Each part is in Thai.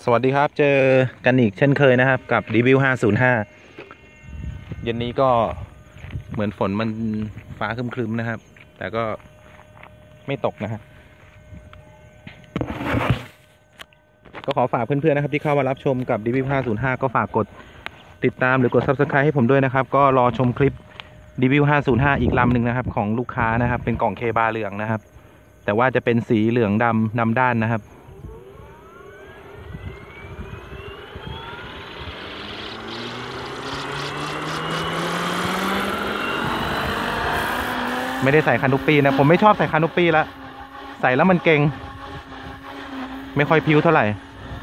สวัสดีครับเจอกันอีกเช่นเคยนะครับกับรีวิว505เย็นนี้ก็เหมือนฝนมันฟ้าครึมๆนะครับแต่ก็ไม่ตกนะฮะก็ขอฝากเพื่อนๆนะครับที่เข้ามารับชมกับรีวิว505ก็ฝากกดติดตามหรือกด Subscribe ให้ผมด้วยนะครับก็รอชมคลิปรีวิว505อีกลำหนึ่งนะครับของลูกค้านะครับเป็นกล่องเคบาเหลืองนะครับแต่ว่าจะเป็นสีเหลืองดำนำด้านนะครับไม่ได้ใส่คานุปีนะผมไม่ชอบใส่คานุปีละใส่แล้วมันเก่งไม่ค่อยพิ้วเท่าไหร่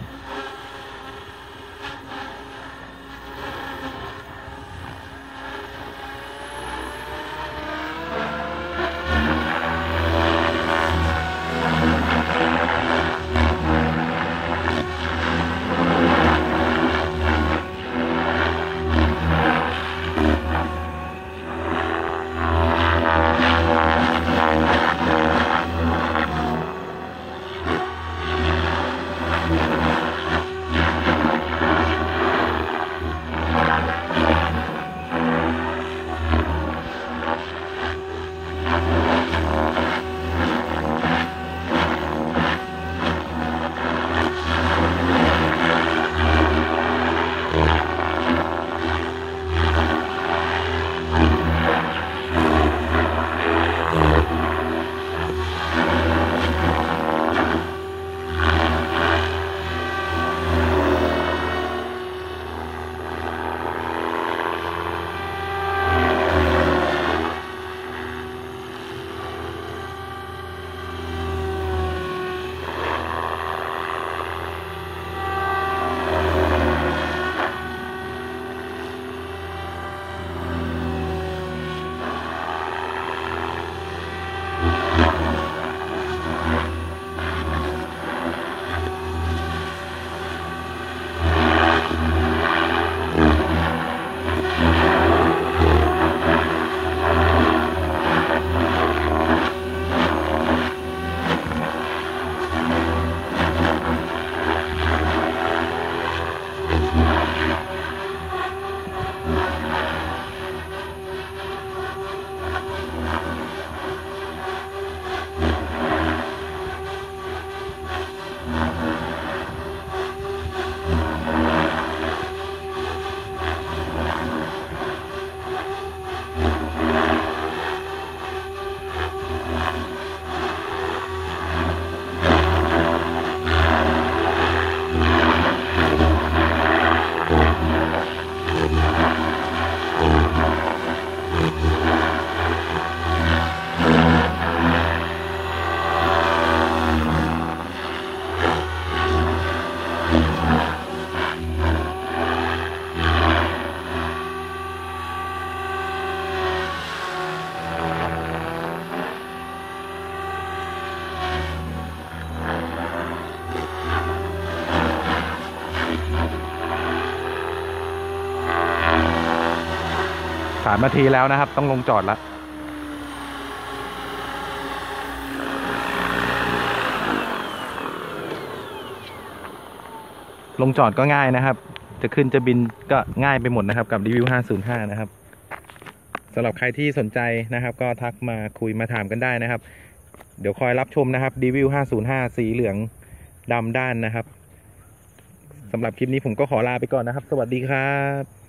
3 นาทีแล้วนะครับต้องลงจอดแล้วลงจอดก็ง่ายนะครับจะขึ้นจะบินก็ง่ายไปหมดนะครับกับรีวิว505นะครับสำหรับใครที่สนใจนะครับก็ทักมาคุยมาถามกันได้นะครับเดี๋ยวคอยรับชมนะครับรีวิว505สีเหลืองดำด้านนะครับสำหรับคลิปนี้ผมก็ขอลาไปก่อนนะครับสวัสดีครับ